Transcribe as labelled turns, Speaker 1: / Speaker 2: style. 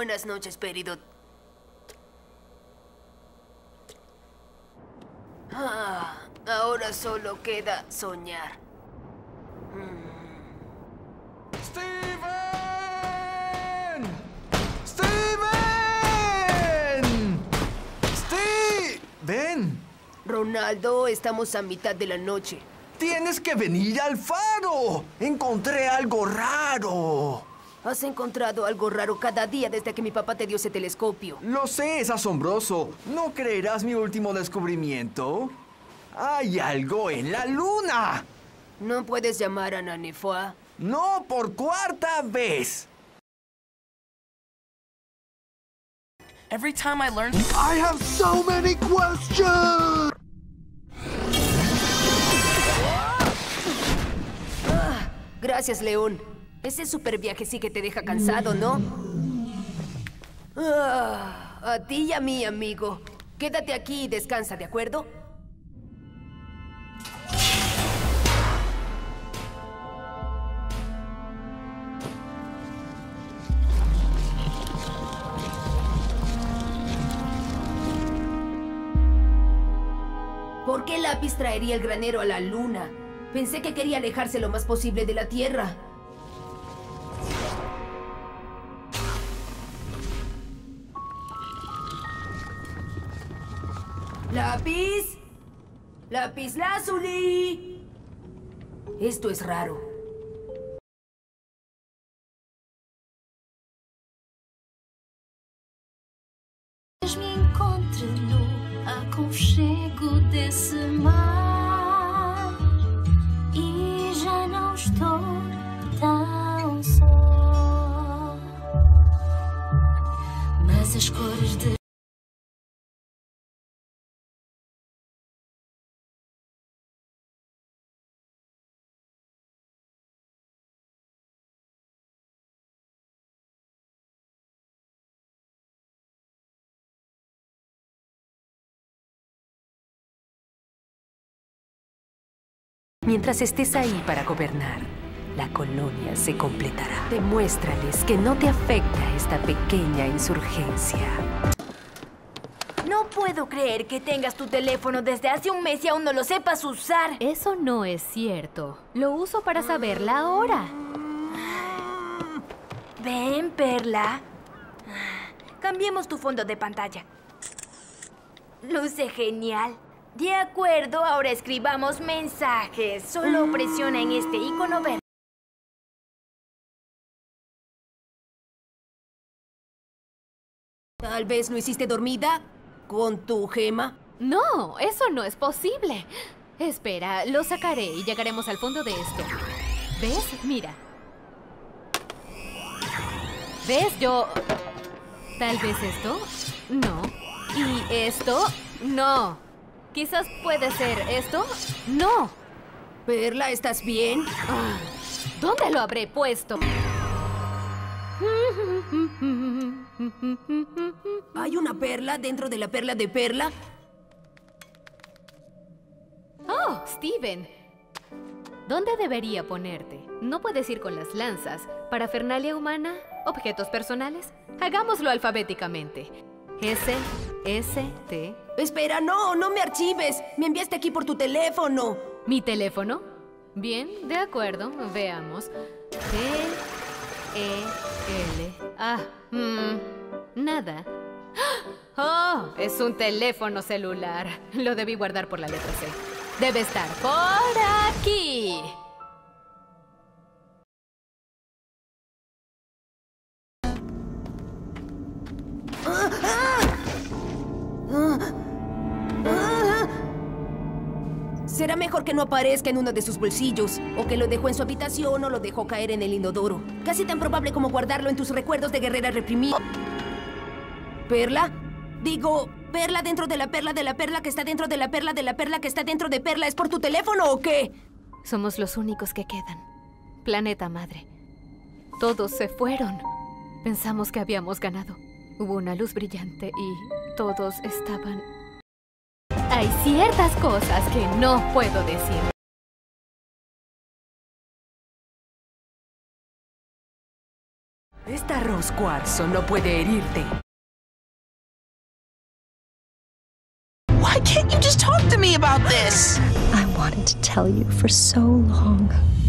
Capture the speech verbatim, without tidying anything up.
Speaker 1: Buenas noches, Peridot. Ah, ahora solo queda soñar.
Speaker 2: ¡Steven! ¡Steven! ¡Steven!
Speaker 1: Ronaldo, estamos a mitad de la noche.
Speaker 2: ¡Tienes que venir al faro! ¡Encontré algo raro!
Speaker 1: Has encontrado algo raro cada día desde que mi papá te dio ese telescopio.
Speaker 2: Lo sé, es asombroso. ¿No creerás mi último descubrimiento? ¡Hay algo en la luna!
Speaker 1: ¿No puedes llamar a Nanefua?
Speaker 2: ¡No, por cuarta vez!
Speaker 3: Every time I learn...
Speaker 4: I have so many questions!
Speaker 1: Ah, gracias, León. Ese super viaje sí que te deja cansado, ¿no? Ah, a ti y a mí, amigo. Quédate aquí y descansa, ¿de acuerdo? ¿Por qué Lápiz traería el granero a la luna? Pensé que quería alejarse lo más posible de la Tierra. ¡Lápiz! ¡Lápiz lazuli! Esto es raro.
Speaker 5: Me encontre no aconchego desse mar e já não estou tão só, mas as cores de
Speaker 6: Mientras estés ahí para gobernar, la colonia se completará. Demuéstrales que no te afecta esta pequeña insurgencia.
Speaker 7: No puedo creer que tengas tu teléfono desde hace un mes y aún no lo sepas usar.
Speaker 8: Eso no es cierto. Lo uso para saber la hora.
Speaker 7: Ven, Perla. Cambiemos tu fondo de pantalla. Luce genial. De acuerdo, ahora escribamos mensajes. Solo presiona en este icono verde.
Speaker 1: Tal vez lo hiciste dormida con tu gema.
Speaker 8: No, eso no es posible. Espera, lo sacaré y llegaremos al fondo de esto. ¿Ves? Mira. ¿Ves? Yo... Tal vez esto... No. ¿Y esto? No. Quizás puede ser esto. ¡No!
Speaker 1: Perla, ¿estás bien?
Speaker 8: Ah, ¿dónde lo habré puesto?
Speaker 1: ¿Hay una perla dentro de la perla de Perla?
Speaker 8: Oh, Steven. ¿Dónde debería ponerte? No puedes ir con las lanzas. ¿Parafernalia humana? ¿Objetos personales? Hagámoslo alfabéticamente. S, S, T...
Speaker 1: Espera, no, no me archives. Me enviaste aquí por tu teléfono.
Speaker 8: ¿Mi teléfono? Bien, de acuerdo. Veamos. T, E, L... Ah, mmm... Nada. ¡Oh! Es un teléfono celular. Lo debí guardar por la letra C. Debe estar por aquí.
Speaker 1: ¡Ah! ¡Ah! ¡Ah! ¡Ah! Será mejor que no aparezca en uno de sus bolsillos, o que lo dejó en su habitación o lo dejó caer en el inodoro. Casi tan probable como guardarlo en tus recuerdos de guerrera reprimida. ¿Perla? Digo, ¿perla dentro de la perla de la perla que está dentro de la perla de la perla que está dentro de perla? ¿Es por tu teléfono o qué?
Speaker 8: Somos los únicos que quedan. Planeta madre. Todos se fueron. Pensamos que habíamos ganado. Hubo una luz brillante y todos estaban... Hay ciertas cosas que no puedo decir.
Speaker 6: Esta arroz cuarzo no puede herirte.
Speaker 9: Why can't you just talk to me about this?
Speaker 10: I wanted to tell you for so long.